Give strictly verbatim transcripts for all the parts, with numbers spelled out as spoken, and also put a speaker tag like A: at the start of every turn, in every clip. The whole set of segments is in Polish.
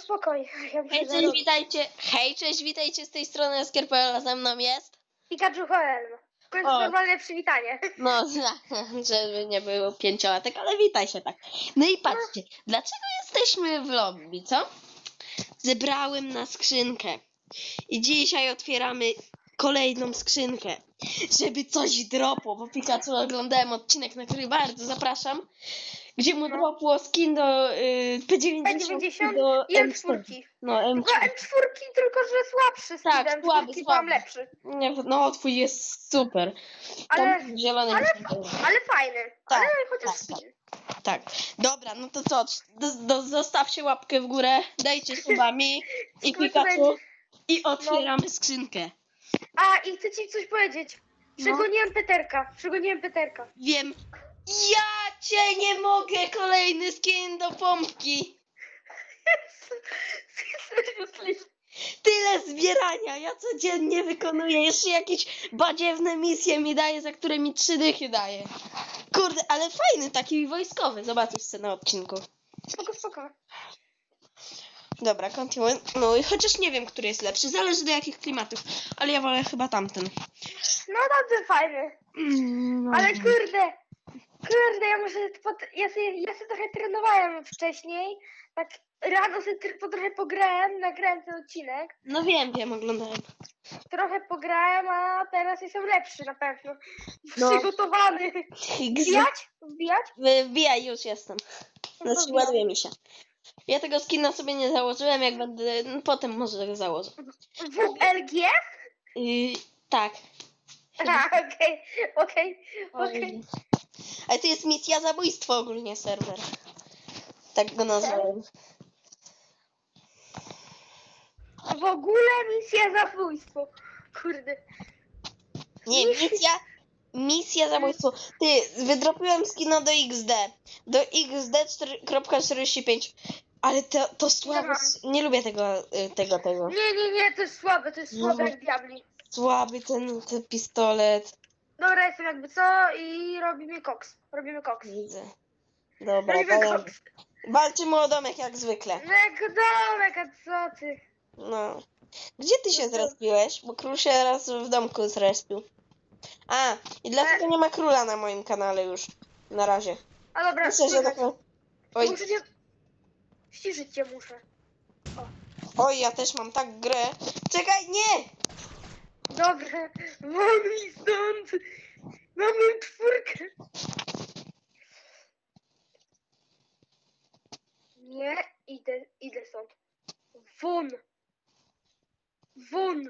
A: spokojnie. Ja muszę
B: Hej, cześć,
A: zarobić.
B: witajcie. Hej, cześć, witajcie z tej strony Eskerpela, ze mną jest.
A: Pikachu Helm. To jest
B: O.
A: normalne przywitanie.
B: No, żeby nie było pięciolatek, ale witaj się tak. No i patrzcie, dlaczego jesteśmy w lobby, co? Zebrałem na skrzynkę. I dzisiaj otwieramy kolejną skrzynkę, żeby coś dropło, bo Pikachu oglądałem odcinek, na który bardzo zapraszam, gdzie mu
A: No.
B: dropło skin do y, P
A: P
B: dziewięćdziesiąt
A: dziewięćdziesiąt
B: i do
A: i
B: M
A: M
B: cztery.
A: cztery.
B: No, M
A: Tylko
B: cztery.
A: M cztery, tylko że słabszy skin.
B: Tak,
A: M
B: słaby,
A: cztery to
B: słaby.
A: mam lepszy.
B: Nie, no twój jest super.
A: Ale,
B: Tam zielony
A: ale,
B: mi się podoba.
A: ale fajny.
B: Tak,
A: Ale chociaż
B: tak,
A: skin.
B: Tak. Dobra, no to co? Do, do, zostawcie łapkę w górę, dajcie suba mi i Pikachu i otwieramy skrzynkę.
A: A i chcę ci coś powiedzieć. Przegoniłem Peterka. Przegoniłem Peterka.
B: Wiem. Ja cię nie mogę! Kolejny skin do pompki. Tyle zbierania. Ja codziennie wykonuję. Jeszcze jakieś badziewne misje mi daje, za które mi trzy dychy daje. Kurde, ale fajny, taki wojskowy. Zobaczysz sobie na odcinku.
A: Spoko, spoko.
B: Dobra, kontynuuj. Chociaż nie wiem, który jest lepszy. Zależy do jakich klimatów. Ale ja wolę chyba tamten.
A: No dobrze, fajny.
B: Mm,
A: Ale kurde. Kurde, ja muszę, pod, ja, sobie, ja sobie trochę trenowałem wcześniej, tak rano sobie tr- po, trochę pograłem, nagrałem ten odcinek,
B: No wiem, wiem, oglądałem.
A: trochę pograłem, a teraz jestem lepszy na pewno,
B: No.
A: przygotowany. Wbijać? Wbijać?
B: Wbijaj, już jestem. Znaczy,
A: wbijam.
B: ładuje mi się. Ja tego skina sobie nie założyłem, jak będę, no, potem może tego założę.
A: W L G?
B: Yy, tak.
A: Aha, okej, okej, okej.
B: Oj. Ale to jest misja zabójstwo ogólnie serwer. Tak go nazwałem.
A: W ogóle misja zabójstwo. Kurde.
B: Nie, misja, misja zabójstwo. Ty, wydropiłem skina do X D. Do X D cztery czterdzieści pięć. Ale to, to słabe. Nie lubię tego, y, tego, tego.
A: Nie, nie, nie, to jest słabe, to jest słabe
B: No.
A: jak diabli.
B: Słaby ten, ten pistolet.
A: Dobra, jestem jakby co i robimy koks. Robimy koks.
B: Widzę. Dobra,
A: Robimy
B: dajemy.
A: koks.
B: Walczymy o domek jak zwykle.
A: No jak domek, a co ty?
B: No. Gdzie ty się zrespiłeś? Bo król się raz w domku zrespił. A, i dlatego nie ma króla na moim kanale już. Na razie.
A: A dobra,
B: Myślę, że tak... Oj,
A: muszę cię... Ściszyć cię muszę.
B: oj, ja też mam tak grę. Czekaj, nie!
A: Dobra, mam mi stąd. Mamy czwórkę. Nie, idę, idę stąd. Won. Won.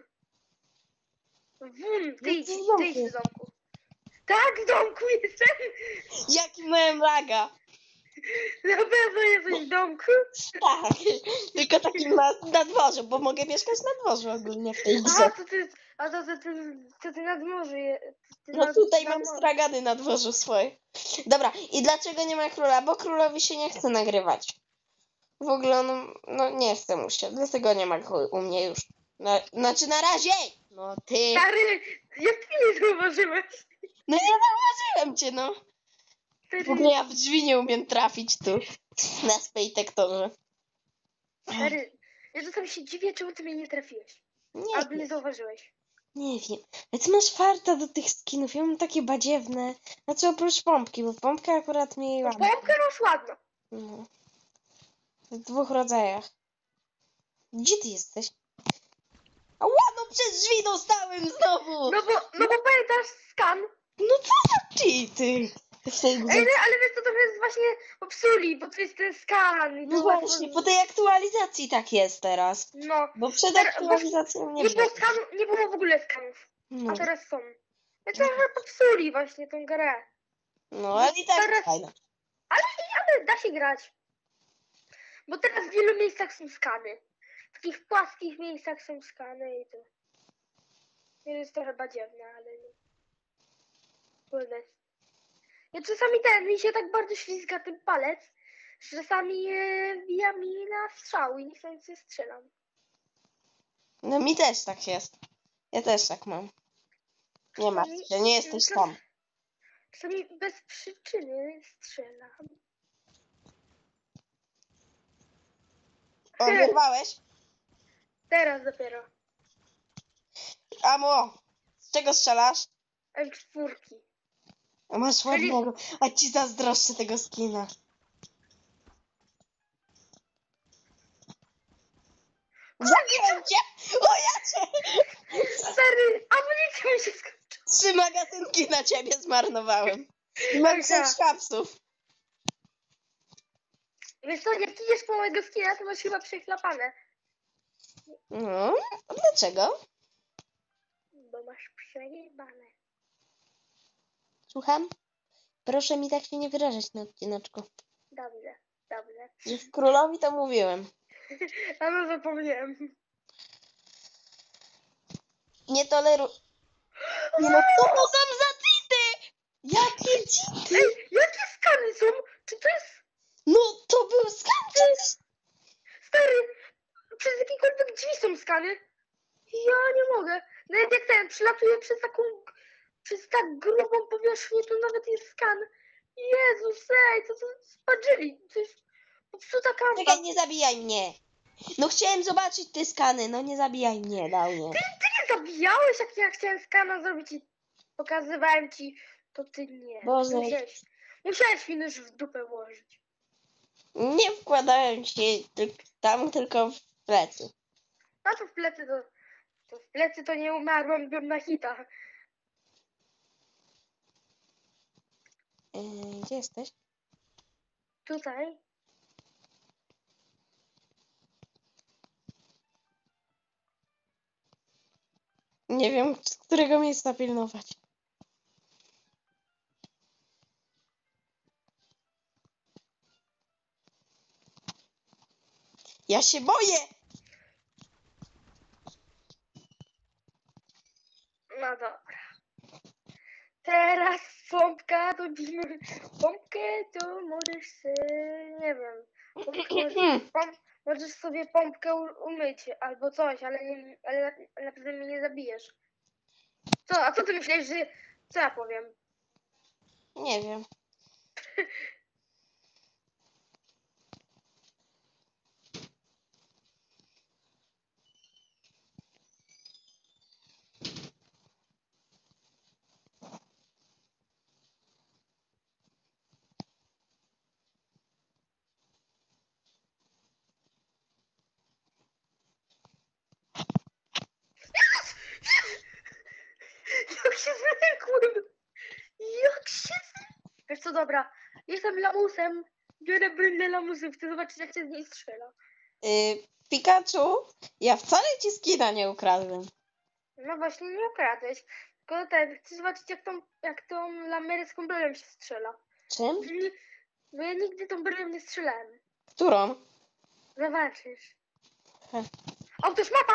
A: Won, ty idź, ty idź do domku. Tak, w domku jestem.
B: Jaki miałem laga.
A: Na pewno jesteś w domku.
B: Tak, tylko takim na, na dworzu, bo mogę mieszkać na dworzu ogólnie w tej
A: A,
B: grze.
A: to ty, a to, to, ty, to ty nad morze je, ty
B: No
A: nad,
B: tutaj
A: nad
B: mam
A: morze.
B: stragany na dworzu swoje. Dobra, i dlaczego nie ma króla? Bo królowi się nie chce nagrywać. W ogóle on, no nie chce mu się, dlatego nie ma go u mnie już. Na, znaczy na razie! No ty!
A: Stary, jak ty nie zauważyłeś?
B: No nie zauważyłem cię, no. W ogóle ja w drzwi nie umiem trafić tu. Na swej tektorze.
A: Stary, ja czasami się dziwię, czemu ty mnie nie trafiłeś.
B: Nie
A: Albo nie
B: wiem,
A: zauważyłeś.
B: nie wiem. Ale ty masz farta do tych skinów, ja mam takie badziewne. Znaczy oprócz pompki, bo pompkę akurat mi
A: No,
B: ładnie.
A: pompkę masz ładną.
B: No. W dwóch rodzajach. Gdzie ty jesteś? A ładno przez drzwi dostałem znowu!
A: No bo, no bo pamiętasz skan.
B: No co za cheaty? W tej grze.
A: Ej, no, ale wiesz, to trochę jest właśnie popsuli, bo to jest ten skan. I
B: No
A: to
B: właśnie,
A: łatwo-
B: po tej aktualizacji tak jest teraz.
A: No.
B: Bo przed
A: Teraz-
B: aktualizacją nie
A: Nie
B: było.
A: było skanu, nie było w ogóle skanów.
B: No,
A: A teraz są. No trochę popsuli właśnie tą grę.
B: no ale i tak
A: Teraz-
B: jest fajne.
A: Ale da się grać. Bo teraz w wielu miejscach są skany. W takich płaskich miejscach są skany i to. To jest trochę badziewne, ale nie. Kurde. Ja czasami ten, mi się tak bardzo ślizga ten palec, że czasami e, wbija mi na strzał i niechcący strzelam.
B: No mi też tak jest. Ja też tak mam. Nie martw się, nie jesteś sam.
A: Czasami bez przyczyny strzelam.
B: O, wyrwałeś?
A: Teraz dopiero.
B: Amo, z czego strzelasz?
A: M cztery.
B: A masz
A: Czyli-
B: ładnego, a ci zazdroszczę tego skina. Zabiłem cię! O, ja cię!
A: Stary, amunicja mi się skończyła.
B: Trzy magazynki na ciebie zmarnowałem. I mam
A: Aha.
B: sześć kapsów.
A: Wiesz co, jak idziesz po mojego skina, to masz chyba przechlapane.
B: No, a dlaczego?
A: Bo masz przejebane.
B: Słucham? Proszę mi tak się nie wyrażać na odcineczku.
A: Dobrze, dobrze.
B: Już królowi to mówiłem.
A: A no zapomniałem.
B: Nie toleruję. Nie no, co to są za cheaty? Jakie cheaty?
A: Ej, jakie skany są? Czy to jest...
B: No, to był skan przecież.
A: Stary, przez jakiekolwiek drzwi są skany? Ja nie mogę. Nawet jak ten przylatuje przez taką... Przez tak grubą powierzchnię, to nawet jest skan. Jezus, ej, to to spadżyli. To jest popsuta kampa.
B: Czekaj, nie zabijaj mnie. No chciałem zobaczyć te skany, no nie zabijaj mnie, dał mnie.
A: Ty nie zabijałeś, jak ja chciałem skana zrobić i pokazywałem ci, to ty nie.
B: Boże.
A: Musiałeś, musiałeś mi nóż w dupę włożyć.
B: Nie wkładałem się tyl- tam, tylko w plecy.
A: A to w plecy to, to w plecy to nie umarłem, byłem na hita.
B: Yy, gdzie jesteś?
A: Tutaj.
B: Nie wiem, z którego miejsca pilnować. Ja się boję!
A: No dobra. Teraz pompka, to brzmi... Pompkę to możesz se, nie wiem. Pompkę możesz, pom, możesz sobie pompkę u, umyć albo coś, ale, nie, ale na pewno mnie nie zabijesz. Co, a co ty myślisz, że... Co ja powiem?
B: Nie wiem.
A: Jak się zwykłem! Jak się zwykłem! Wiesz co, dobra, jestem lamusem, biorę bryndę lamusów, chcę zobaczyć, jak się z niej strzela.
B: Yy, Pikachu, ja wcale ci skina nie ukradłem.
A: No właśnie, nie ukradłeś, tylko ten, chcę zobaczyć, jak tą, jak tą lamerycką brylą się strzela.
B: Czym?
A: Nie- Bo ja nigdy tą brylą nie strzelałem.
B: Którą?
A: Zobaczysz.
B: Heh.
A: Otóż mapa!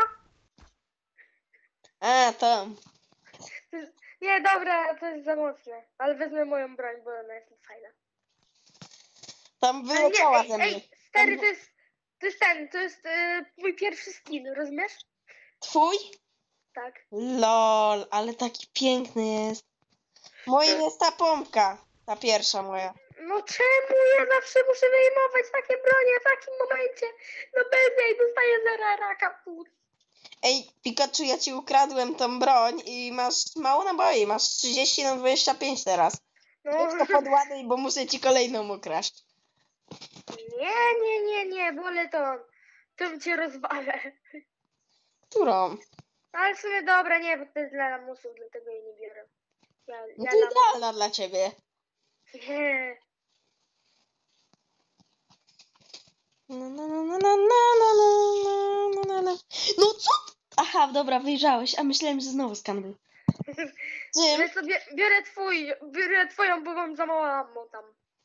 B: A, to.
A: To jest, nie, dobra, to jest za mocne, ale wezmę moją broń, bo ona jest fajna.
B: Tam
A: Ale
B: wyleciała
A: nie,
B: ze
A: ej,
B: mnie.
A: ej, stary,
B: Tam-
A: to jest, to jest ten, to jest yy, mój pierwszy skin, rozumiesz?
B: Twój?
A: Tak.
B: Lol, ale taki piękny jest. Moja jest ta pompka. Ta pierwsza moja.
A: No czemu ja zawsze muszę wyjmować takie bronie w takim momencie? No bez niej dostaję zera raka płuc.
B: Ej, Pikachu, ja ci ukradłem tą broń i masz mało naboi. Masz trzydzieści na dwadzieścia pięć teraz.
A: No
B: Weź to podładuj, bo muszę ci kolejną ukraść.
A: nie, nie, nie, nie, wolę to. To cię rozwalę.
B: Którą?
A: Ale w sumie dobra, nie, bo to jest dla lamusów, dlatego jej nie biorę. Ja,
B: No
A: ja
B: to
A: lamus.
B: idealna dla ciebie.
A: Nie.
B: No, no, no, no, no, no, no, no, no, no. No co? Aha, dobra, wyjrzałeś, a myślałem, że znowu skan był. Czym?
A: Ale sobie biorę twój, biorę twoją, bo mam za mało ammo tam.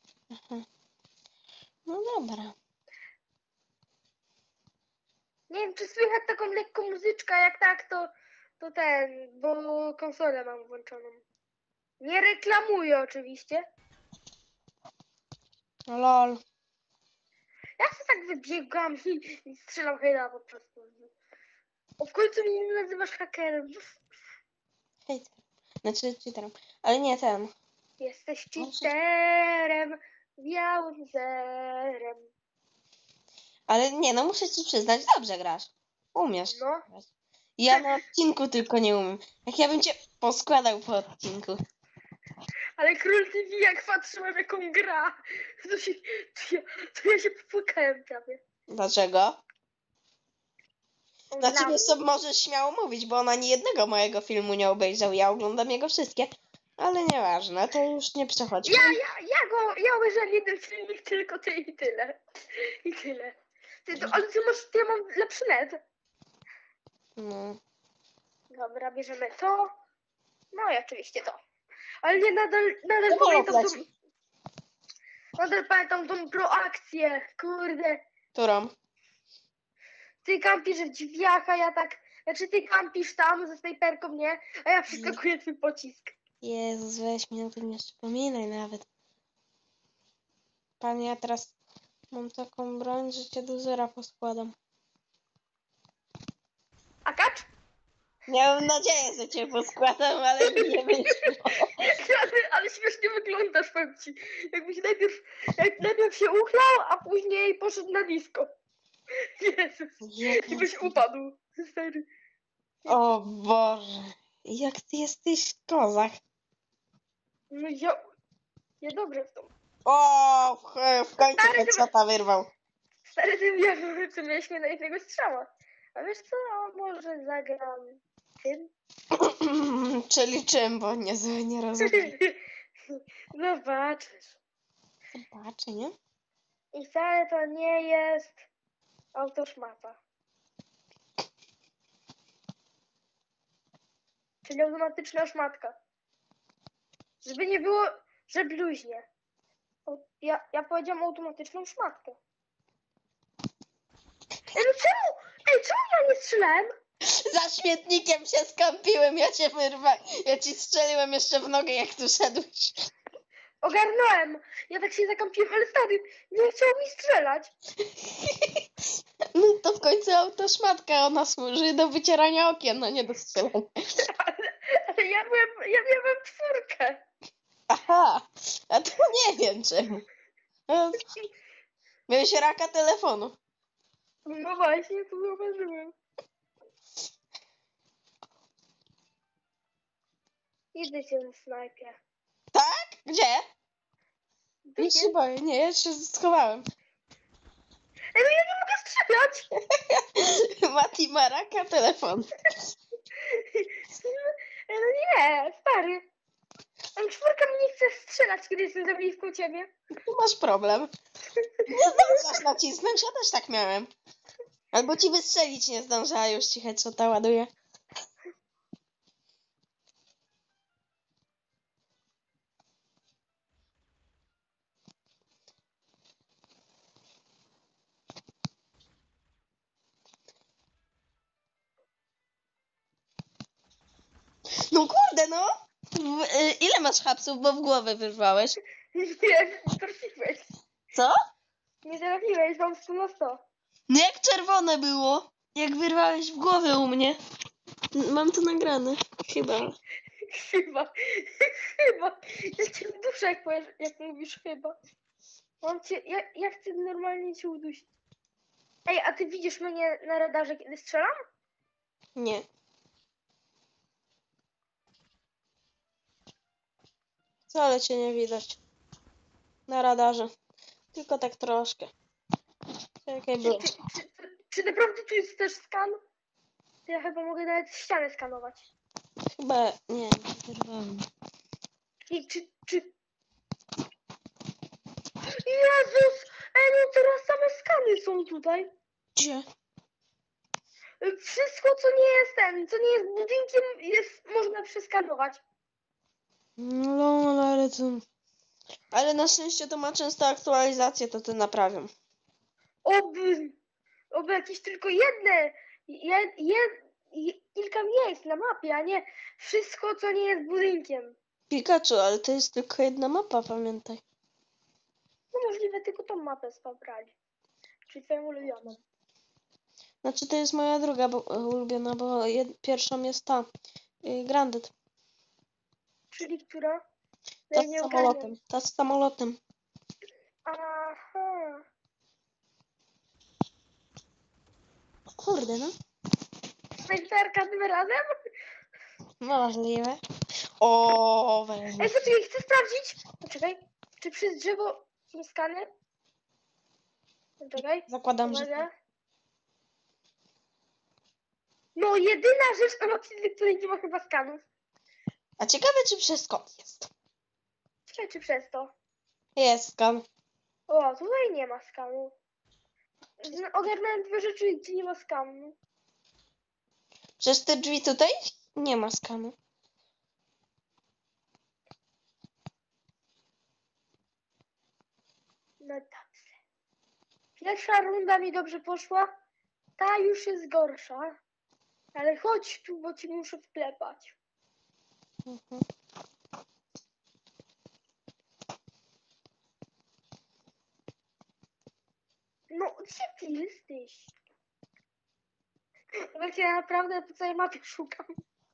B: No dobra.
A: Nie wiem, czy słychać taką lekką muzyczkę, jak tak, to, to ten, bo konsolę mam włączoną. Nie reklamuję oczywiście.
B: Lol.
A: Ja się tak wybiegam i, i strzelam hejda po prostu. O, w końcu mnie nie nazywasz hakerem.
B: Hej, znaczy cheaterem. Ale nie ten.
A: Jesteś cheaterem, białym zerem.
B: Ale nie, no muszę ci przyznać, dobrze grasz. Umiesz.
A: No.
B: grać. Ja na odcinku tylko nie umiem. Jak ja bym cię poskładał po odcinku.
A: Ale Król T V, jak patrzyłem, jak on gra, to, się, to, ja, to ja się popłakałem prawie.
B: Dlaczego?
A: On
B: Znaczy,
A: dla
B: wiesz
A: mnie.
B: co, możesz śmiało mówić, bo on ani jednego mojego filmu nie obejrzał. Ja oglądam jego wszystkie. Ale nieważne, to już nie przechodźmy.
A: Ja, ja, ja go, ja obejrzałem jeden filmik, tylko ty i tyle. I tyle. Ty, to, ale ty masz, ty ja mam lepszy net.
B: No.
A: Dobra, bierzemy to. No i oczywiście to. Ale nie, nadal, nadal
B: To
A: pamiętam tą,
B: leci.
A: nadal pamiętam tą proakcję. Kurde.
B: Którą?
A: Ty kampisz w drzwiach, a ja tak... Znaczy ty kampisz tam ze snajperką, nie? A ja przeskakuję twój pocisk.
B: Jezus, weź mi o tym nie przypominaj nawet. Panie, ja teraz mam taką broń, że cię do zera poskładam.
A: A kacz?
B: Miałem nadzieję, że cię poskładam, ale mi nie wyszło.
A: ale, ale śmiesznie wyglądasz, powiem ci. Jakbyś najpierw, jak najpierw się uchlał, a później poszedł na disco. Jezus. I byś upadł. Stary.
B: O Boże, jak ty jesteś kozak.
A: No ja... Ja dobrze w tą.
B: O, w, w końcu
A: Stary,
B: headshota wyrwał.
A: Stary, ty ja co miałeś mnie na jednego strzała. A wiesz co, a może zagram tym?
B: Czyli czym, bo nie, nie rozumiem.
A: Zobaczysz.
B: Zobaczy, nie?
A: I wcale to nie jest autoszmata. Czyli automatyczna szmatka. Żeby nie było, że bluźnie. O, Ja, ja powiedziałam automatyczną szmatkę. Ej, no czemu? Ej, czemu ja nie strzelałem?
B: Za śmietnikiem się skampiłem, ja cię wyrwałem. Ja ci strzeliłem jeszcze w nogę, jak tu szedłeś.
A: Ogarnąłem. Ja tak się zakampiłem, ale stary, nie chciał mi strzelać.
B: No to w końcu autoszmatka, ona służy do wycierania okien, a nie do strzelania.
A: Ale, ale ja byłem, ja miałem czwórkę.
B: Aha, a to nie wiem czemu. No, miałeś raka telefonu.
A: No właśnie, to zauważyłem. Idę cię na snajpie.
B: Tak? Gdzie?
A: Tu
B: Nic się
A: jest.
B: boję, nie, ja się schowałem.
A: Ej, no ja nie mogę strzelać.
B: Mati ma raka telefonu.
A: Ej, no nie, stary. Ej, czwórka mi nie chce strzelać, kiedy jestem za blisko ciebie.
B: Tu masz problem. Nie zdążasz nacisnąć, ja też tak miałem. Albo ci wystrzelić nie zdąża, a już ci headshota ładuje. No kurde, no! W, y, ile masz hapsów, bo w głowę wyrwałeś?
A: Nie, trafiłeś.
B: Co?
A: Nie trafiłeś, mam sto na sto.
B: No jak czerwone było, jak wyrwałeś w głowę u mnie. Mam to nagrane, chyba.
A: Chyba, chyba. Ja cię uduszę, jak, powiesz, jak mówisz chyba. Mam cię, ja, ja chcę normalnie cię udusić. Ej, a ty widzisz mnie na radarze, kiedy strzelam?
B: Nie. Wcale cię nie widać. Na radarze. Tylko tak troszkę. Czekaj,
A: Czy,
B: było.
A: czy, czy, czy, czy naprawdę tu jest też skan? To ja chyba mogę nawet ścianę skanować.
B: Chyba nie, nie wyrwałem.
A: I czy, czy... Jezus! Ej, no teraz same skany są tutaj.
B: Gdzie?
A: Wszystko, co nie jest ten, co nie jest budynkiem, jest, można przeskanować.
B: No, no, ale to... Ale na szczęście to ma często aktualizacje, to to naprawią.
A: Oby, oby jakieś tylko jedne, jed, jed, je- kilka miejsc na mapie, a nie wszystko, co nie jest budynkiem.
B: Pikachu, ale to jest tylko jedna mapa, pamiętaj.
A: No możliwe tylko tą mapę spabrali. Czyli twoją ulubioną.
B: Znaczy to jest moja druga bo, ulubiona, bo jed, pierwszą jest ta. Y, Grandet.
A: Czyli która?
B: Ta
A: Ja
B: z
A: nie
B: samolotem.
A: ogarniam.
B: Ta z samolotem.
A: Aha.
B: kurde, no.
A: Snajperka tym razem?
B: Możliwe. O, weź.
A: Ej, poczekaj, chcę sprawdzić. Poczekaj, czy przez drzewo są skany? Poczekaj,
B: Zakładam, że
A: uwaga. No, jedyna rzecz na mapie, której nie ma chyba skanów.
B: A ciekawe, czy przez kod jest.
A: Czekaj, czy przez to?
B: Jest skan.
A: O, tutaj nie ma skanu. Zna- Ogarnąłem dwie rzeczy, gdzie nie ma skanu.
B: Przez te drzwi tutaj nie ma skanu.
A: No dobrze. Pierwsza runda mi dobrze poszła. Ta już jest gorsza. Ale chodź tu, bo ci muszę wklepać.
B: Mhm.
A: No, gdzie ty jesteś? Wiecie, ja naprawdę po całej mapie szukam.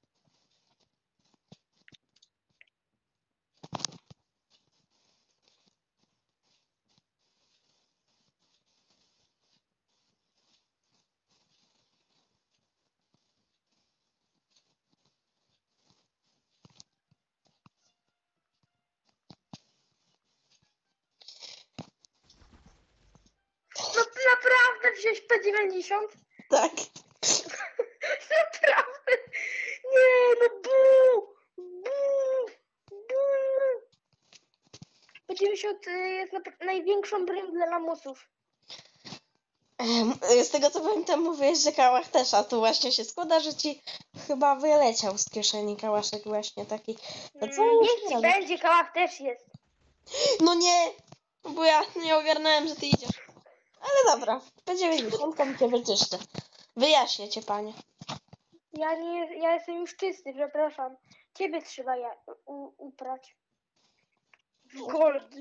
A: No naprawdę wziąłeś P dziewięćdziesiąt?
B: Tak.
A: Naprawdę? Nie, no bu! Bu! Bu! P dziewięćdziesiąt jest na- największą broń dla lamusów.
B: Em, Z tego co pamiętam, mówiłeś, że kałach też, a tu właśnie się składa, że ci chyba wyleciał z kieszeni kałaszek właśnie taki. To co
A: Mm,
B: już
A: niech ci
B: razem?
A: będzie, kałach też jest.
B: No nie, bo ja nie ogarnąłem, że ty idziesz. Ale dobra, P dziewięćdziesiąt mi cię wyczyszczę. Wyjaśnię cię, panie.
A: Ja nie, ja jestem już czysty, przepraszam. Ciebie trzeba ja, u, uprać. W gold.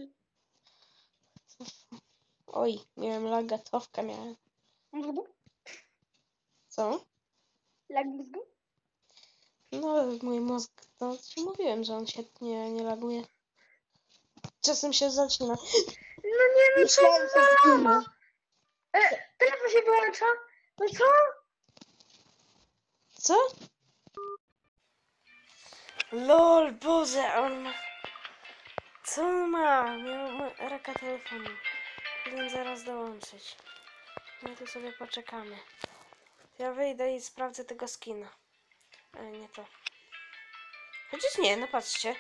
B: Oj, miałem lagatowkę, miałem.
A: Mózgu?
B: Co?
A: Lag mózgu?
B: No, mój mózg, to ci mówiłem, że on się nie, nie laguje. Czasem się zaczyna.
A: No nie, no co
B: Myślałem,
A: za
B: że zginę.
A: lama? E, telefon się wyłącza? No co?
B: Co? Lol, Boże, on ma... Co on ma? Miał ma raka telefonu. Powinien zaraz dołączyć. My tu sobie poczekamy. Ja wyjdę i sprawdzę tego skina. Ale nie to. Chociaż nie, no patrzcie.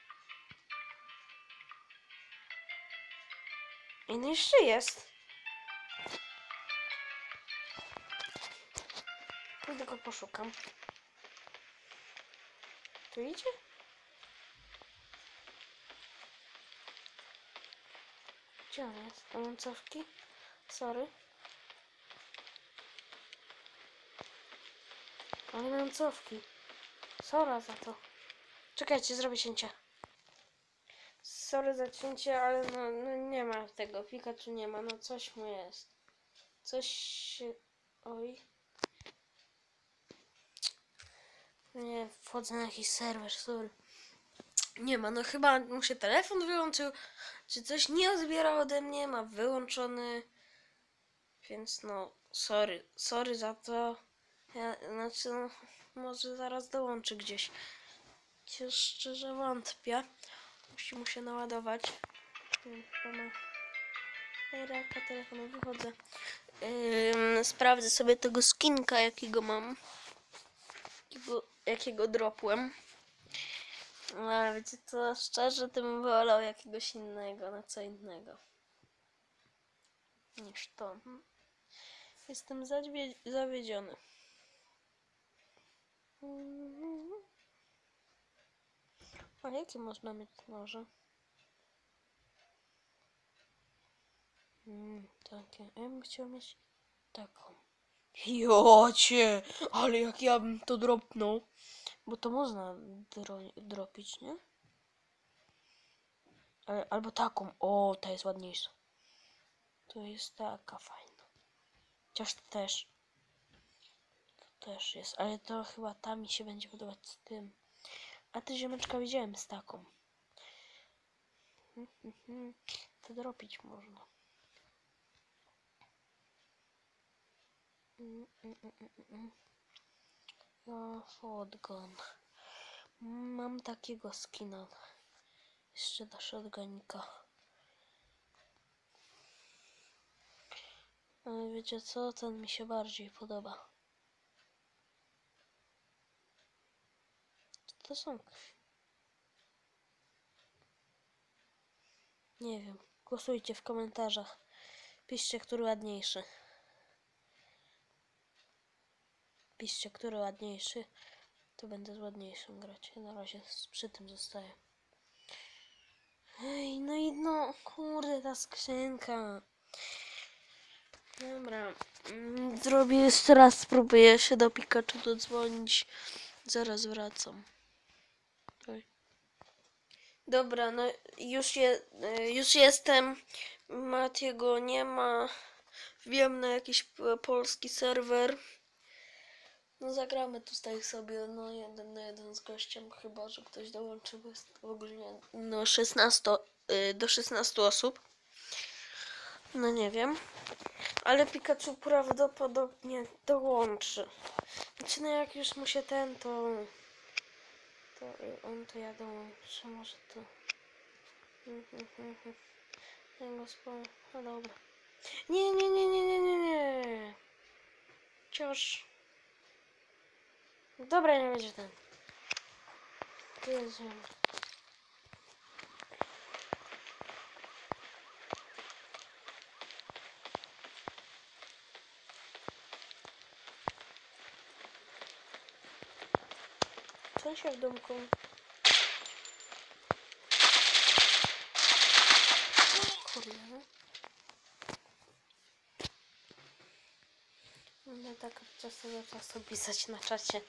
B: I no jeszcze jest. Pójdę go poszukam. Tu idzie? Gdzie on jest? A mam cofki? Sorry. Ale mam cofki. Sora za to. Czekajcie, zrobię cięcie. Sorry za cięcie, ale no, no nie ma tego. Pikachu nie ma. No coś mu jest. Coś się... Oj. Nie, wchodzę na jakiś serwer, sorry. Nie ma, no chyba mu się telefon wyłączył, czy coś nie odbiera ode mnie, ma wyłączony. Więc no, sorry, sorry za to. Ja, znaczy, no, może zaraz dołączy gdzieś. Chociaż szczerze wątpię. Musi mu się naładować. Chyba ma raka telefonu, wychodzę. Ym, sprawdzę sobie tego skinka, jakiego mam. Jakiego, jakiego dropłem. Ale wiecie co, szczerze, to bym wolał jakiegoś innego, na co innego. Niż to. Jestem zawie zawiedziony. A jakie można mieć noże? Mm, takie. Ja bym chciał mieć taką. Jocie! Ale jak ja bym to dropnął. Bo to można dro dropić, nie? Ale, albo taką. O, ta jest ładniejsza. To jest taka fajna. Chociaż to też. To też jest. Ale to chyba ta mi się będzie podobać z tym. A ty ziomeczka widziałem z taką. To dropić można. Mm, mm, mm, mm, mm. Ja, shotgun. Mam takiego skina. Jeszcze do shotgunika. Ale wiecie co? Ten mi się bardziej podoba. Co to są? Nie wiem. Głosujcie w komentarzach. Piszcie, który ładniejszy. Piszcie, który ładniejszy. To będę z ładniejszym grać. Ja na razie przy tym zostaję. Ej, no i no, kurde, ta skrzynka. Dobra. Mm, Zrobię jeszcze raz, spróbuję się do Pikachu dodzwonić. Zaraz wracam. Oj. Dobra, no już, je, już jestem. Matiego nie ma. Wbijam na jakiś polski serwer. No zagramy tutaj sobie no jeden na jeden z gościem, chyba że ktoś dołączy, bo jest ogólnie no szesnaście, do szesnastu osób. No nie wiem. Ale Pikachu prawdopodobnie dołączy. Znaczy no jak już mu się ten, to... To on to ja dołączę, może to... Ja go sporo... No dobra. Nie, nie, nie, nie, nie, nie, nie. Wciąż... Dobra, nie będzie ten. Tu jest ziemia. Co się w domku? Kurde, no. Będę tak od czasu do czasu pisać na czacie.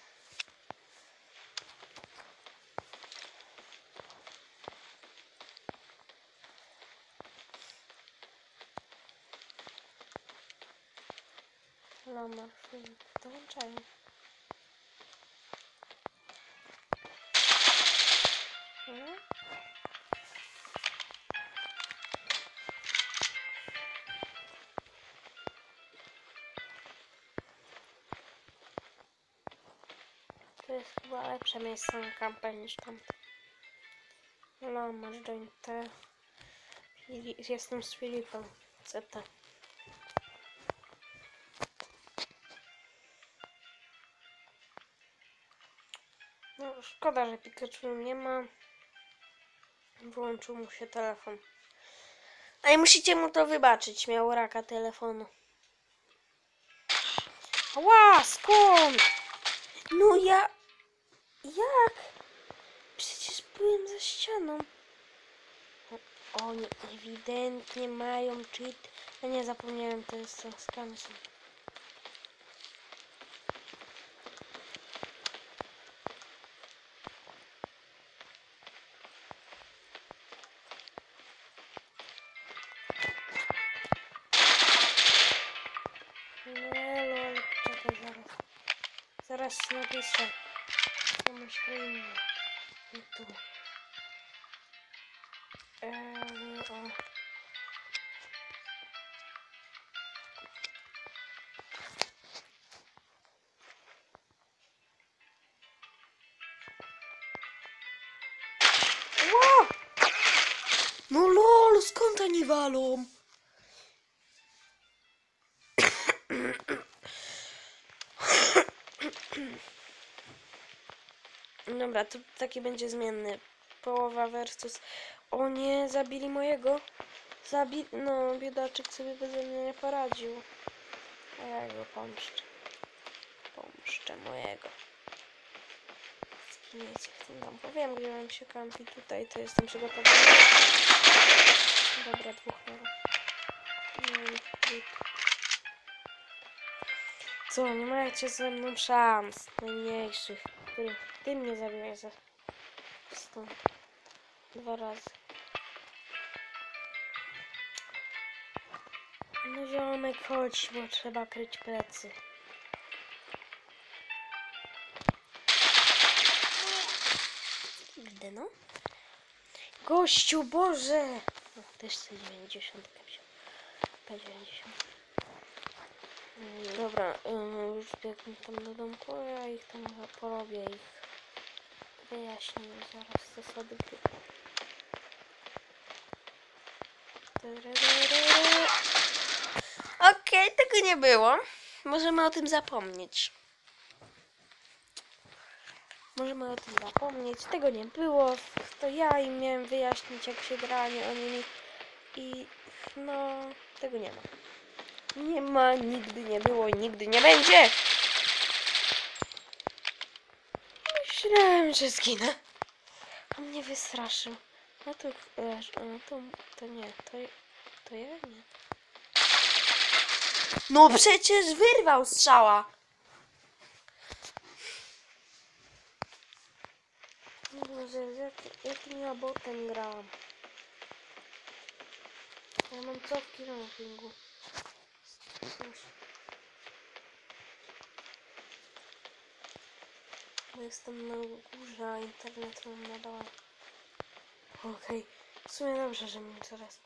B: Lamar, dołączają. Hmm? To jest chyba lepsze miejsce na kampę niż tam. Lamar, join te. Jestem z Filipem. C T. No, szkoda, że Pikachu nie ma. Wyłączył mu się telefon. A i musicie mu to wybaczyć. Miał raka telefonu. Ła, skąd? No ja... Jak? Przecież byłem za ścianą. Oni ewidentnie mają cheat. Ja nie zapomniałem, to jest są skamy są. Nie, lol, czekaj zaraz. Zaraz napiszę. To masz kolejny. I tu. Eee, o. Ła! No lol, skąd oni walą? Dobra, to taki będzie zmienny. Połowa versus... O nie, zabili mojego. Zabi... No, biedaczek sobie beze mnie nie poradził. A ja go pomszczę. Pomszczę mojego. Skiniecie w tym domu. Wiem, gdzie mam się kampi. Tutaj to jestem przygotowany. Dobra, dwóch miałem. Co, nie macie ze mną szans najmniejszych. Ty, ty mnie zabiłeś za... stąd. Dwa razy. No ziomek, chodź, bo trzeba kryć plecy. Gdy no? Gościu, Boże! No, też chcę dziewięćdziesiąt wziął. P dziewięćdziesiąt. Mm, Dobra, yy, już biegnę tam do domku, ja ich tam porobię ich. Wyjaśnię zaraz zasady gry. Okej, okay, tego nie było. Możemy o tym zapomnieć. Możemy o tym zapomnieć. Tego nie było. To ja im miałem wyjaśnić, jak się gra, nie oni mi. I no, tego nie ma. Nie ma, nigdy nie było i nigdy nie będzie. Myślałem, że zginę. On mnie wystraszył. No to, e, to, to nie, to, to ja nie. No przecież wyrwał strzała. No Boże, jak, jakim ja botem grałam. Ja mam cofki na pingu. Bo jestem na górze, a internet mam na dole. Okej, okay. W sumie dobrze, że mi teraz.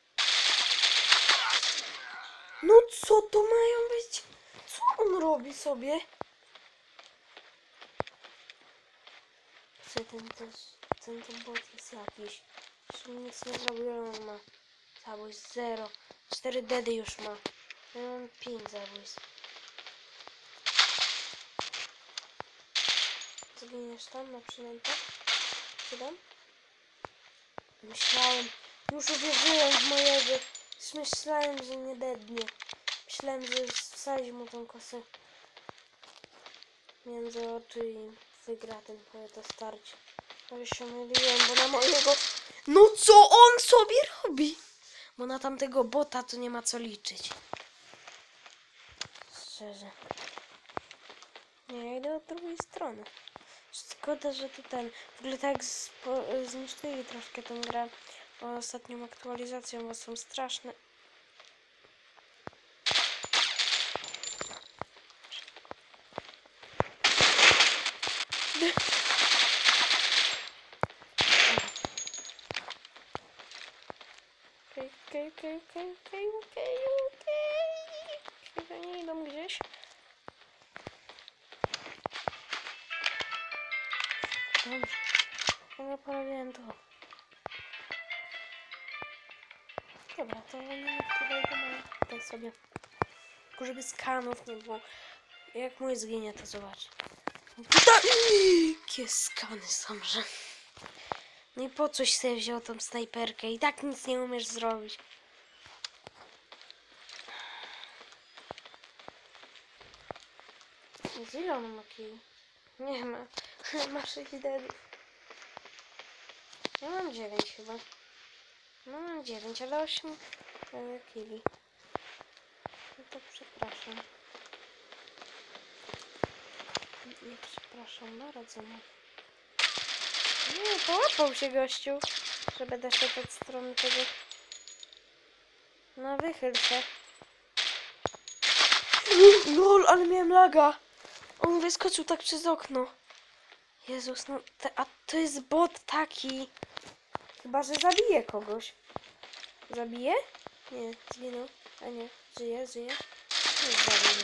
B: No co to mają być? Co on robi sobie? Czy ten też, ten, ten bot jest jakiś. Jeszcze nic nie zrobiłem, on ma zabójstw zero. Cztery dedy już ma. Ja mam pięć zabójstw. Zginiesz tam na przynętę? Czy tam? Myślałem, już uwierzyłem w mojego. Już myślałem, że nie dednie. Myślałem, że wsadzi mu tą kosę między oczy i wygra ten to starcie. Ale się myliłem, bo na mojego... No co on sobie robi? Bo na tamtego bota to nie ma co liczyć. Szczerze. Nie, ja idę od drugiej strony. Szkoda, że to ten... W ogóle tak spo... zniszczyli troszkę tę grę ostatnią aktualizacją, bo są straszne. Okej, okej, okej, okej, okej, okej, okej. Chyba nie idą gdzieś. Dobrze. Ja poprawiłem to. Dobra, to nie tutaj do mojej. Tutaj sobie. Tylko żeby skanów nie było. Jak mój zginie, to zobacz. Jakie skany są, że... No i po coś sobie wziął tą snajperkę i tak nic nie umiesz zrobić. Z ile on ma kili? Nie ma. Ma sześć dedów. Ja mam dziewięć chyba. No mam dziewięć, ale osiem e, kili. No to przepraszam. Nie, przepraszam, narodzę mu. Nie, połapał się gościu. Że będę szedł od strony tego. No wychyl się. Lol, ale miałem laga. On wyskoczył tak przez okno. Jezus, no, te, a to jest bot taki. Chyba, że zabije kogoś. Zabije? Nie, zginął. A nie, żyje, żyje. Nie zabije.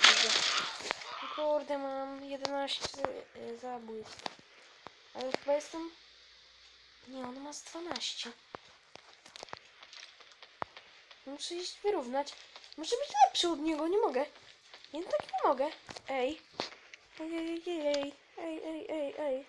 B: Kurde, mam jedenaście zabójstw. Ale chyba jestem... Nie, on ma z dwanaście. Muszę iść wyrównać. Muszę być lepszy od niego, nie mogę. Ja tak nie mogę. Ej. Ej, ej, ej, ej. Ej, ej, ej, ej.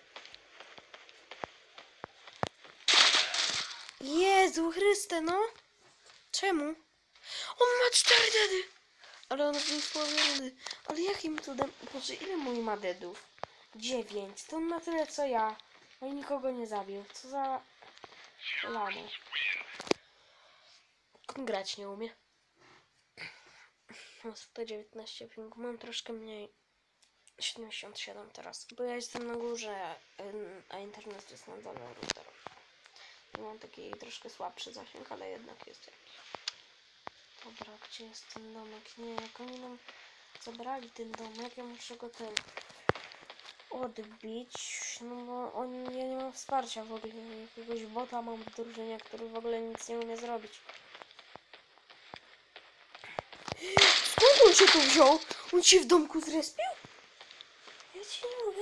B: Jezu Chryste, no. Czemu? On ma cztery dedy. Ale on w połowie dedy. Ale jakim cudem? Boże, ile mój ma dedów? Dziewięć. To on ma tyle co ja. No i nikogo nie zabił. Co za... lamo. Grać nie umie. Mam sto dziewiętnaście pingu. Mam troszkę mniej. siedemdziesiąt siedem teraz. Bo ja jestem na górze, a internet jest na dole routera. Mam taki troszkę słabszy zasięg, ale jednak jest jakiś. Dobra, gdzie jest ten domek? Nie, jak oni nam zabrali ten domek, ja muszę go ten odbić. No bo on, ja nie mam wsparcia w ogóle. Jakiegoś bota mam w drużynie, który w ogóle nic nie umie zrobić. Skąd on się tu wziął? On się w domku zrespił? Ja ci nie mogę.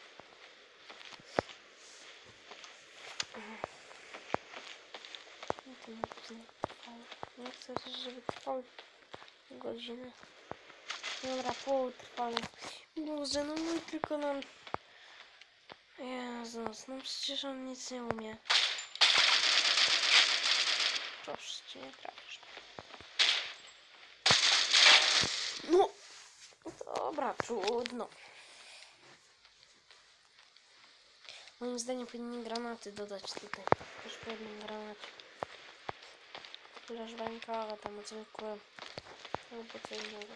B: Nie chcę, żeby trwał godzinę. Dobra, pół trwało. Boże, no mój tylko nam... Jezus, no przecież on nic nie umie. Proszę cię, nie trafisz. No! Dobra, trudno. Moim zdaniem powinni granaty dodać tutaj. Też po jednym granacie. Flashbanka, a tam zwykłe. Albo co innego.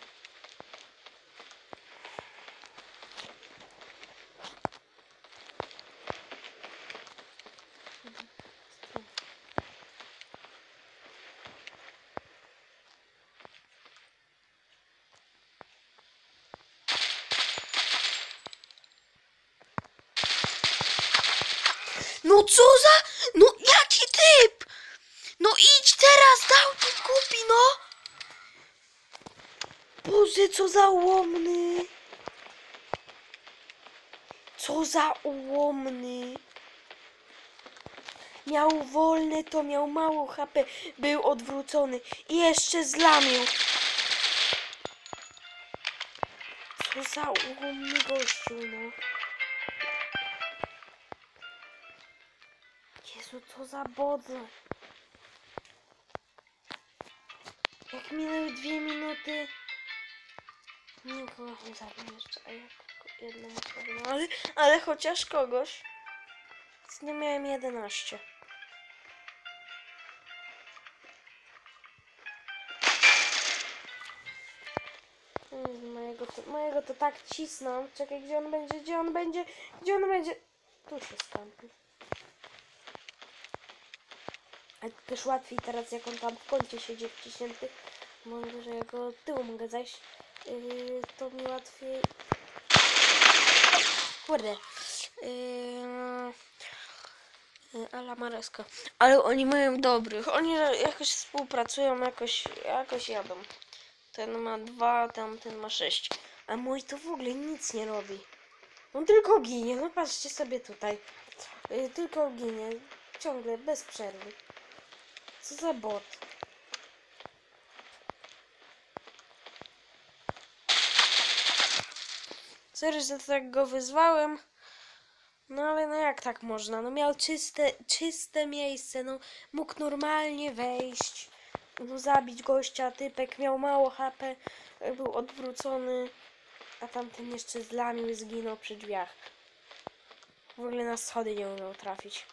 B: No co za... No jaki typ? No idź teraz, dał mi kupi, no! Boże, co za ułomny! Co za ułomny! Miał wolne, to miał mało H P, był odwrócony i jeszcze zlamił. Co za ułomny gościu, no. Jezu, co za bodze. Jak minęły dwie minuty... Nikogo nie zabił jeszcze, a ja jedną osobę, no ale, ale chociaż kogoś. Więc nie miałem jedenaście. Mojego to, mojego to tak cisną. Czekaj, gdzie on będzie, gdzie on będzie, gdzie on będzie. Tu się skampi. A też łatwiej teraz, jak on tam w kącie siedzi wciśnięty. Może, że ja go od tyłu mogę zajść. Yy, to mi łatwiej... Kurde. Yy, Ala Mareska. Ale oni mają dobrych. Oni jakoś współpracują, jakoś, jakoś jadą. Ten ma dwa, tamten ma sześć. A mój to w ogóle nic nie robi. On tylko ginie. No patrzcie sobie tutaj. Yy, tylko ginie. Ciągle, bez przerwy. Co za bot. Sorry, że tak go wyzwałem. No ale no jak tak można? No miał czyste, czyste miejsce. No mógł normalnie wejść. No zabić gościa. Typek miał mało H P. Był odwrócony. A tamten jeszcze zlamił i zginął przy drzwiach. W ogóle na schody nie umiał trafić.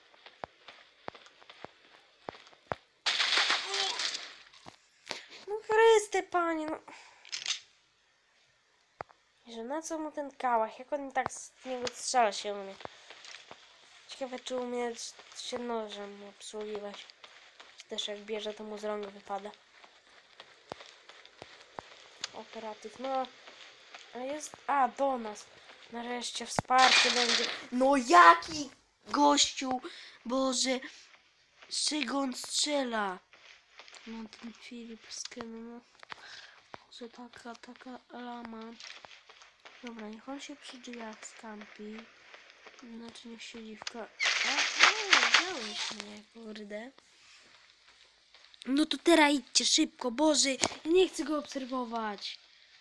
B: No Chryste, panie, no. Że na co mu ten kałach? Jak on tak z niego strzela się umie? Ciekawe, czy umie się nożem obsługiwać. Czy też jak bierze, to mu z rąk wypada. Operatyw, no. A jest... A, do nas. Nareszcie wsparcie będzie. No jaki gościu! Boże! Z czego on strzela? No ten Filip Sken, no. Może taka, taka lama. Dobra, niech on się przy drzwiach skampi. Znaczy niech siedzi w ka... A, nie, widziałeś mnie, kurde. No to teraz idźcie szybko, Boże! Ja nie chcę go obserwować.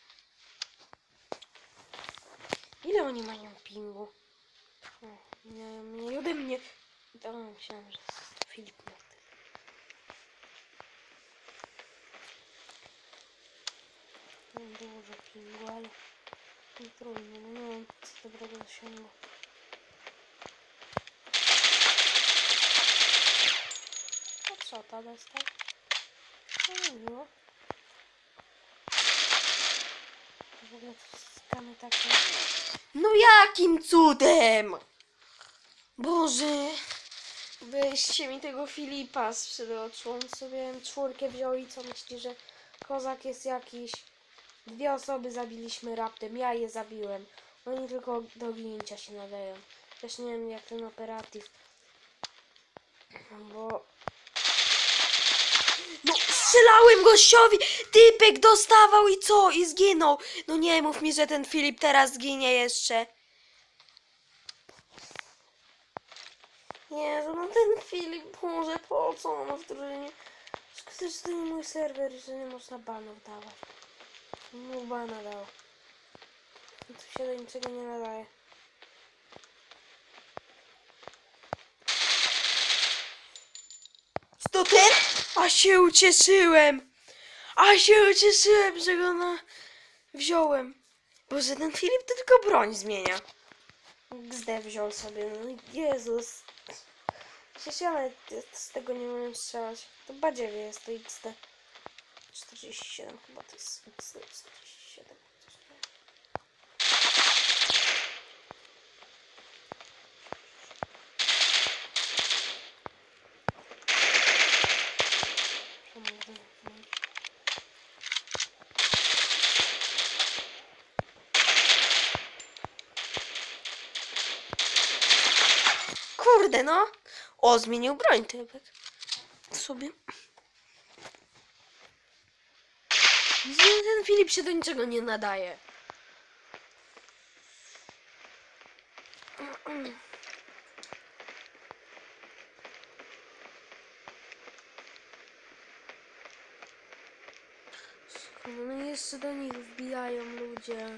B: Ile oni mają pingu? O, nie, mniej ode mnie. O, myślałem, że Filip ma tyle. Mam dużo pingu, ale nie trudno, no nie mam dobrego zasięgu. No co ta dostał? No nie było. W ogóle to skamy takie... No jakim cudem? Boże! Weźcie mi tego Filipa sprzed oczu. On sobie czwórkę wziął i co myśli, że kozak jest jakiś? Dwie osoby zabiliśmy raptem. Ja je zabiłem. Oni tylko do ginięcia się nadają. Też nie wiem jak ten operatyw. Bo... No strzelałem gościowi, typek dostawał i co? I zginął. No nie mów mi, że ten Filip teraz zginie jeszcze. Jezu, no ten Filip, Boże, po co on w drużynie? Szkoda, że to nie mój serwer, że nie można banów dawać. Mu bana dał. No to się do niczego nie nadaje. To ten? A się ucieszyłem! A się ucieszyłem, że go na... wziąłem. Boże, ten Filip to tylko broń zmienia. Gzdę wziął sobie, no Jezus. Przecież ja nawet z tego nie umiem strzelać. To badziewie jest to X D. czterdzieści siedem chyba to jest X D czterdzieści siedem. Kurde no. O, zmienił broń typek. Sobie. Ten Filip się do niczego nie nadaje. No jeszcze do nich wbijają ludzie.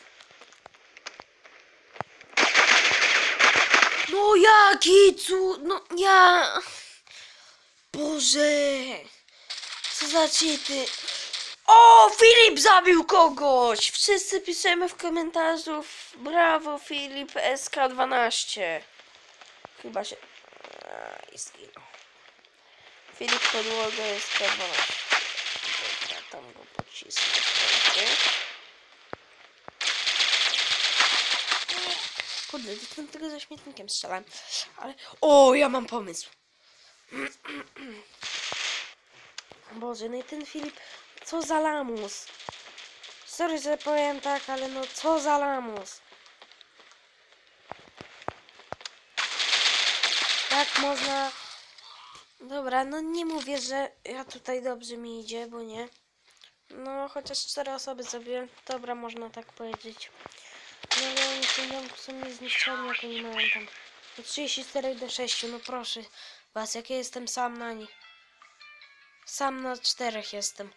B: No jaki cud... No ja... Boże... Co za cheaty. O, Filip zabił kogoś! Wszyscy piszemy w komentarzu brawo Filip S K dwanaście. Chyba się... A, i zginął. Filip Podłoga S K dwanaście. Dobra, tam go pocisnę. Kurde, do tego ze śmietnikiem strzelałem. Ale... O, ja mam pomysł. Boże, no i ten Filip... Co za lamus. Sorry, że powiem tak, ale no co za lamus. Tak można... Dobra, no nie mówię, że ja tutaj dobrze mi idzie, bo nie. No, chociaż cztery osoby zabiłem. Dobra, można tak powiedzieć. No ale oni w tym domku są niezniszczalni, jak oni mają tam. trzydzieści cztery do sześciu, no proszę was, jak ja jestem sam na nich. Sam na czterech jestem.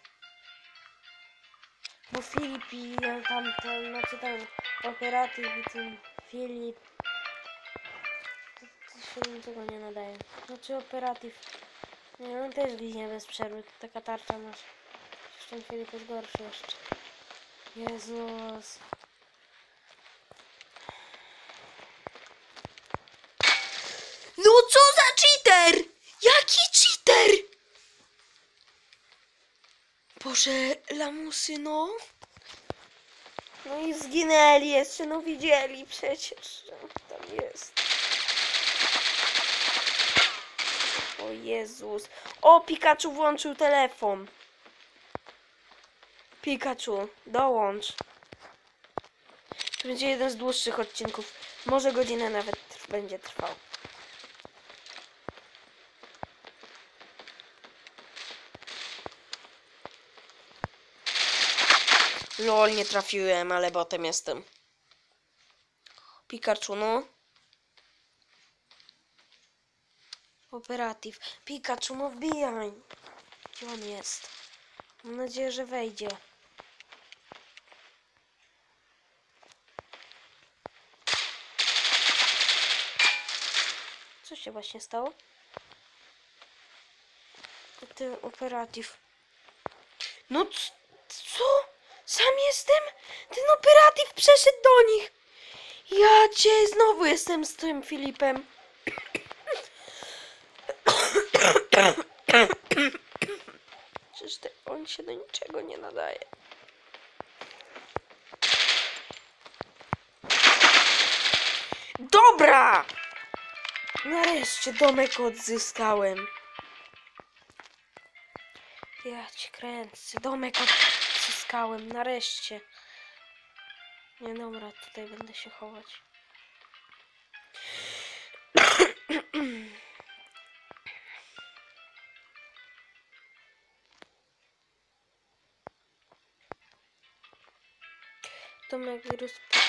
B: Bo Filip i tamten, znaczy ten operatyw i ten Filip. To, to się niczego nie nadaje. Znaczy operatyw. Nie, on też ginie bez przerwy. Taka tarcza masz. Przecież ten Filip jest gorszy jeszcze. Jezus. No co za cheater! Jaki cheater! Boże, lamusy, no. No i zginęli jeszcze, no widzieli przecież, że tam jest. O Jezus. O, Pikachu włączył telefon. Pikachu, dołącz. To będzie jeden z dłuższych odcinków. Może godzinę nawet będzie trwał. Lol, nie trafiłem, ale botem jestem. Pikachu, no. Operatyw. Pikachu, no wbijaj. Gdzie on jest? Mam nadzieję, że wejdzie. Co się właśnie stało? Ten operatyw. No co? Sam jestem? Ten operatyw przeszedł do nich. Ja cię znowu jestem z tym Filipem. Przecież te, on się do niczego nie nadaje. Dobra! Nareszcie domek odzyskałem. Ja ci kręcę. Domek odzyskałem. Nareszcie. Nie, dobra, tutaj będę się chować. wirus.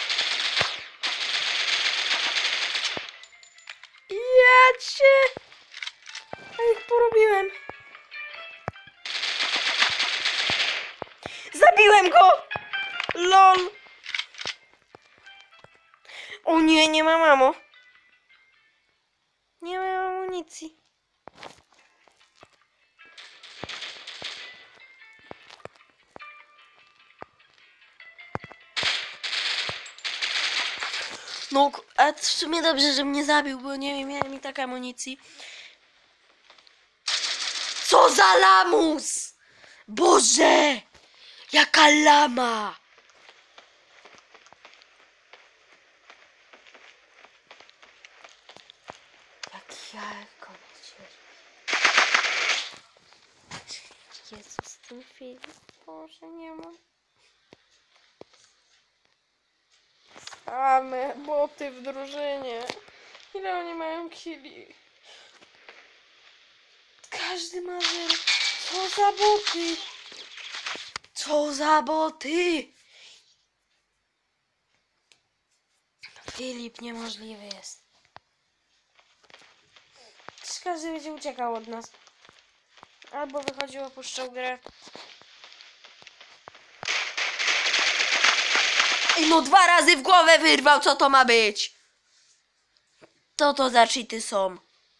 B: Ja cię! Ja ich porobiłem. Zabiłem go! Lol! O nie, nie ma mamo. Nie ma amunicji. No, a w sumie dobrze, że mnie zabił, bo nie miałem i tak amunicji. Co za lamus! Boże! Jaka lama! Jak ja koniec. Jezus, ten film. Boże, nie mam. Same boty w drużynie. Ile oni mają killi? Każdy ma zero. Co za boty? Co za boty? Filip niemożliwy jest. Przecież każdy będzie uciekał od nas. Albo wychodził, opuszczał grę. I mu dwa razy w głowę wyrwał, co to ma być? Co to za cheaty są?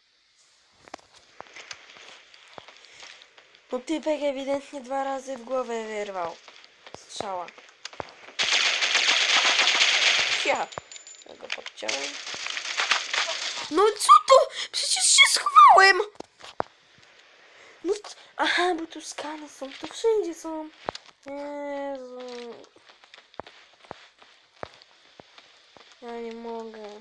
B: No typek ewidentnie dwa razy w głowę wyrwał. Strzała. Ja. Ja go podciąłem. No co to? Przecież się schowałem! No aha, bo tu skany są. To wszędzie są. Jezu. Ja nie mogę.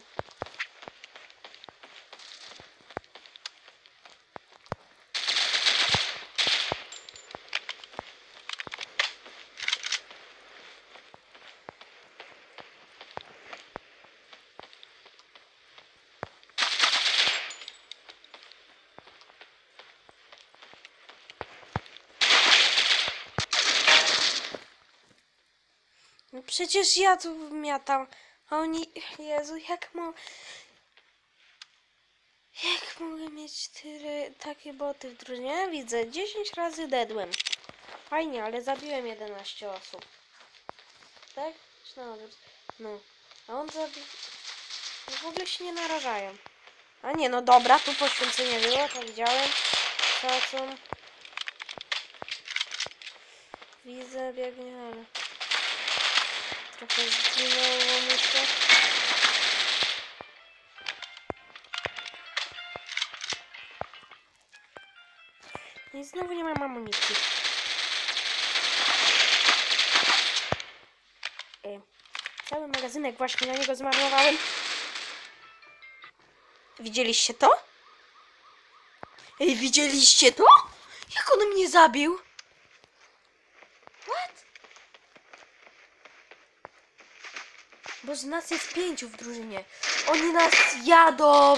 B: No przecież ja tu miatam, a oni... Jezu, jak mo... Jak mogę mieć tyle, takie boty w drużynie? Widzę, dziesięć razy dedłem. Fajnie, ale zabiłem jedenaście osób. Tak? Czy na odwrót? No. A on zabił... No w ogóle się nie narażają. A nie, no dobra, tu poświęcenie było, to widziałem. Szacun. Widzę, biegnie, ale... Trochę zginęło mi się. I znowu nie mam amunicji. E, cały magazynek właśnie na niego zmarnowałem. Widzieliście to? Ej, widzieliście to? Jak on mnie zabił? What? Bo z nas jest pięciu w drużynie. Oni nas jadą.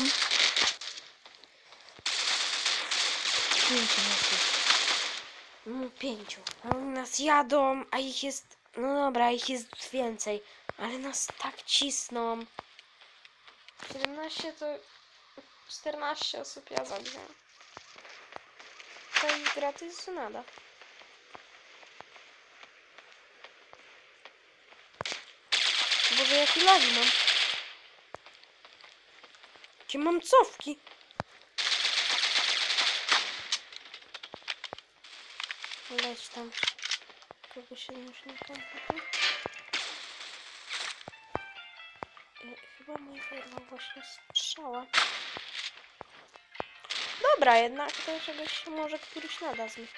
B: Pięciu nas jest. No, pięciu. A oni nas jadą, a ich jest... No dobra, ich jest więcej. Ale nas tak cisną. siedemnaście to... czternaście osób ja zabiłem. To ich gra to jest nada. Boże, jakie lagi mam. Gdzie mam cofki? Leć tam. Kogo się już nie komputer. Chyba mój wyrwał właśnie strzała. Dobra, jednak to czegoś się może któryś nada z nich.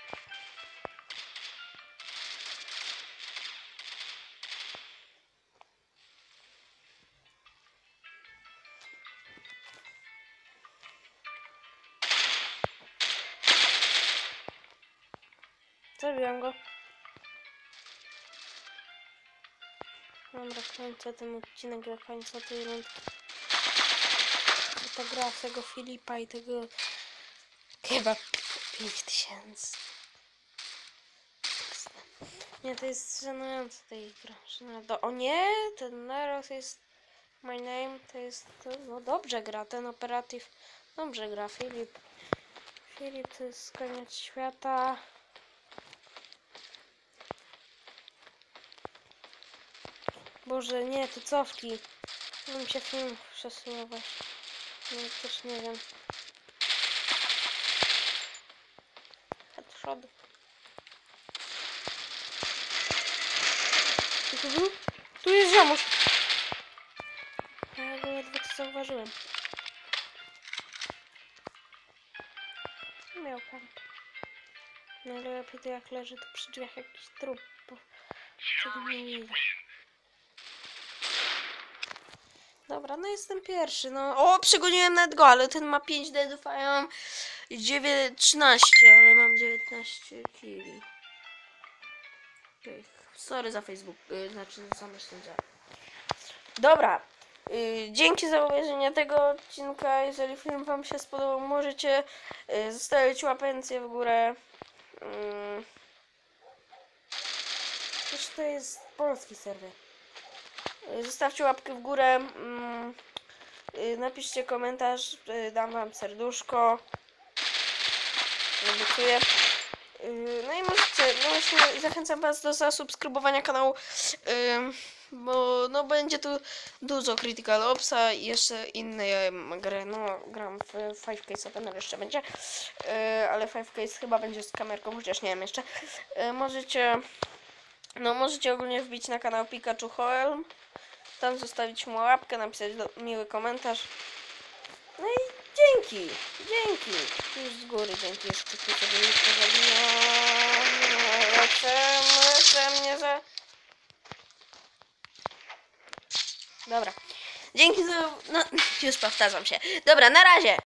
B: Zabiłam go. Dobra, kończę ten odcinek do końca tej rundki. Ta gra tego Filipa i tego... Chyba pięć tysięcy. Nie, to jest żenujące tej gra. Żenujące. O nie, ten Neros jest... My name to jest... To, no dobrze gra, ten operatyw dobrze gra. Filip. Filip to jest koniec świata. Boże, nie, te cofki. Chcę mi się film przesuwać. Nie, też nie wiem. Headshot. Co tu był? Tu jest ziomuś. Ja go ledwo to zauważyłem. Miał kamp. Najlepiej to jak leży to przy drzwiach jakiś trup, bo czego nie widzę. Dobra, no jestem pierwszy, no. O, przegoniłem nawet go, ale ten ma pięć deadów, a ja mam dziewięć, trzynaście, ale mam dziewiętnaście killi. Okay. Sorry za Facebook, yy, znaczy za Messenger. Dobra, yy, dzięki za obejrzenie tego odcinka. Jeżeli film wam się spodobał, możecie yy, zostawić łapencję w górę. Yy. Przecież to jest polski serwer. Yy, zostawcie łapkę w górę. Yy, yy, napiszcie komentarz, yy, dam wam serduszko. Obiecuję. No i możecie, no właśnie zachęcam was do zasubskrybowania kanału, yy, bo no będzie tu dużo Critical Opsa i jeszcze inne gry, no gram w Five Case Opener jeszcze będzie, yy, ale Five Case chyba będzie z kamerką, chociaż nie wiem jeszcze. Yy, możecie, no możecie ogólnie wbić na kanał Pikachu Hoelm, tam zostawić mu łapkę, napisać do, miły komentarz. No i dzięki, dzięki, już z góry dzięki, jeszcze tu sobie już pozabijam, lecę, lecę mnie za... Dobra, dzięki za... no, już powtarzam się, dobra, na razie!